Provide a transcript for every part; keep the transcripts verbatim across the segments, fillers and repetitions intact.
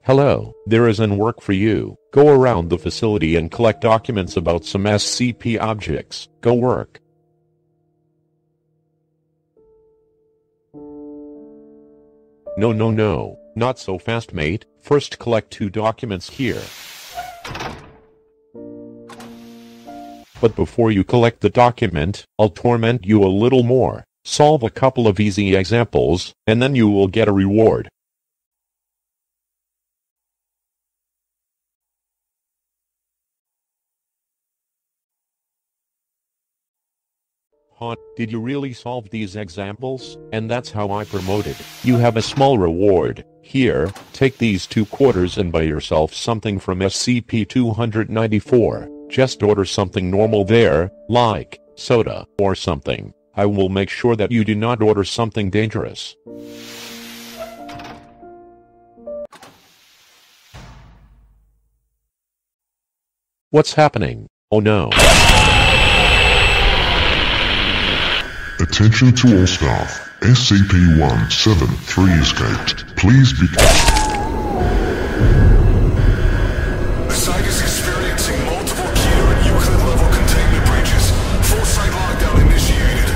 Hello, there is an work for you. Go around the facility and collect documents about some S C P objects. Go work. No no no, not so fast mate, first collect two documents here. But before you collect the document, I'll torment you a little more. Solve a couple of easy examples, and then you will get a reward. Huh, did you really solve these examples? And that's how I promoted. You have a small reward. Here, take these two quarters and buy yourself something from S C P two ninety-four. Just order something normal there, like soda or something. I will make sure that you do not order something dangerous. What's happening? Oh no. Attention to all staff. S C P one seventy-three escaped. Please be careful. The site is experiencing multiple Keter and Euclid level containment breaches. Full site lockdown initiated.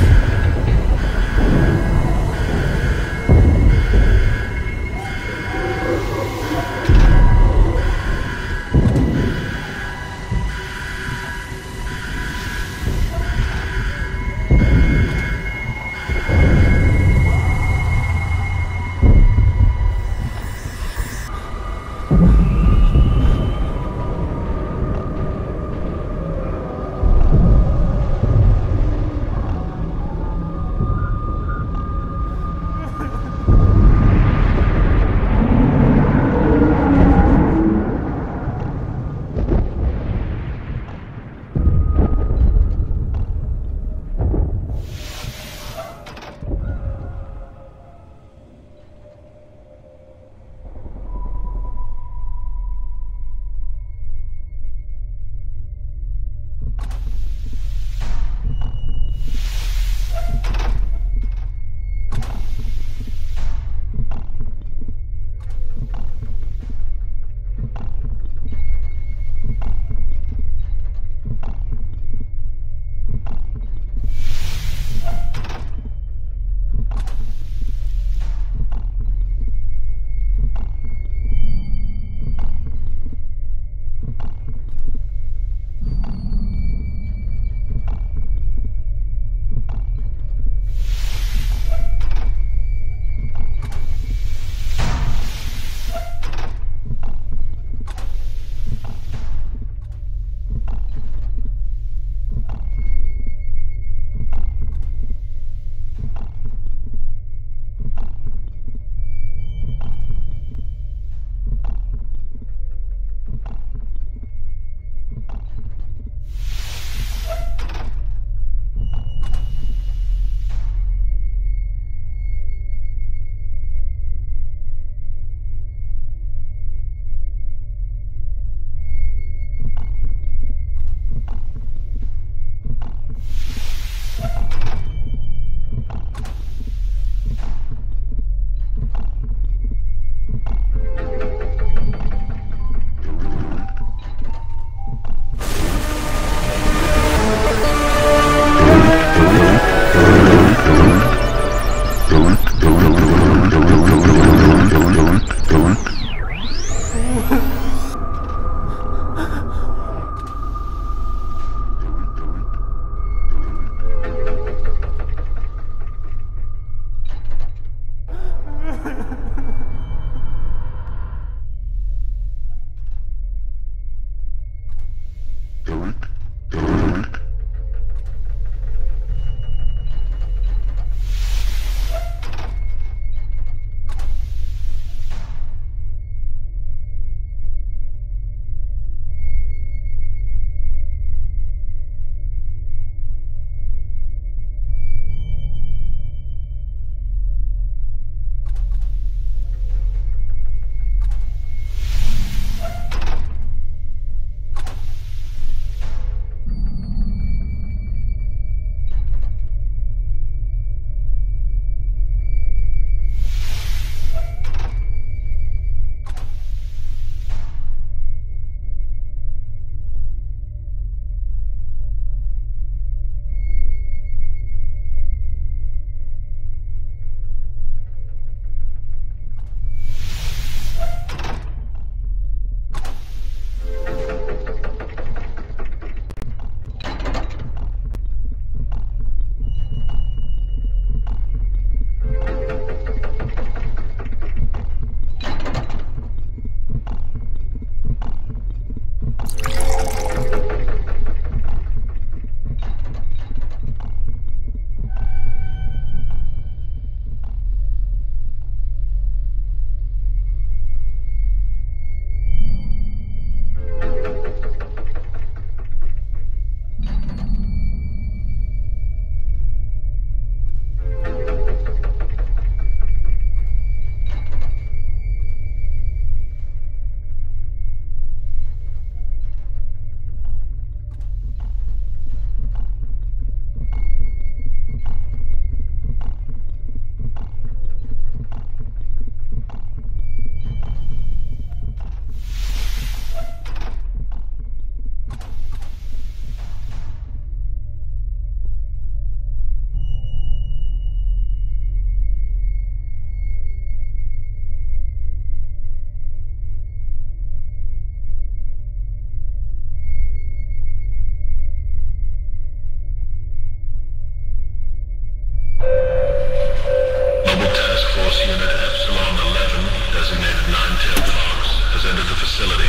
Unit Epsilon eleven, designated Nine-Tailed Fox, has entered the facility.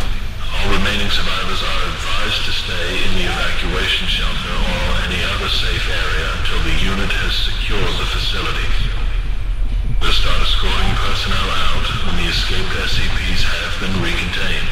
All remaining survivors are advised to stay in the evacuation shelter or any other safe area until the unit has secured the facility. We'll start escorting personnel out when the escaped S C Ps have been recontained.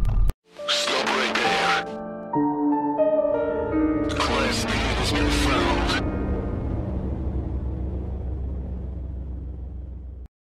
Class B has been found.